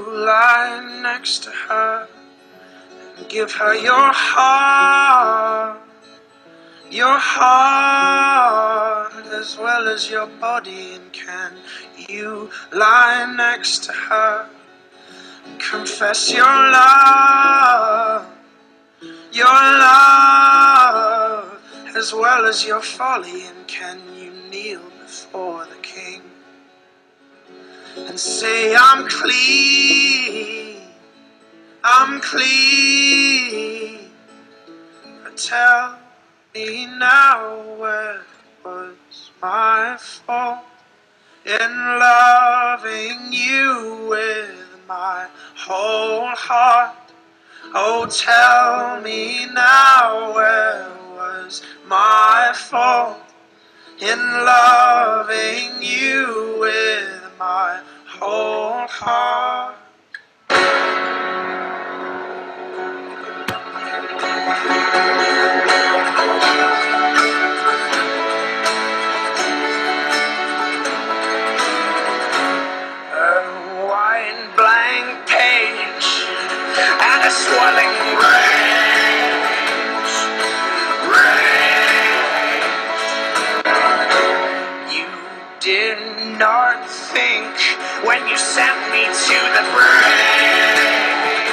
lie next to her and give her your heart as well as your body? And can you lie next to her and confess your love as well as your folly? And can you kneel before the King and say, I'm clean, but tell me now, where was my fault in loving you with my whole heart? Oh, tell me now, where was my fault in loving you with my whole heart? A white blank page and a swelling rage. You did not think when you sent me to the grave,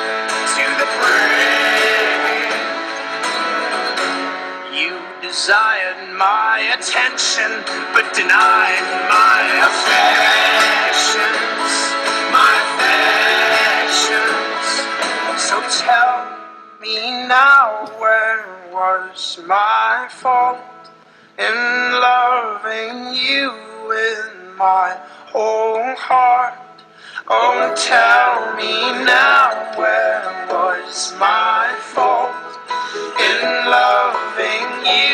You desired my attention, but denied my affections, So tell me now, where was my fault in loving you with my whole heart? Oh, tell me now, where was my fault in loving you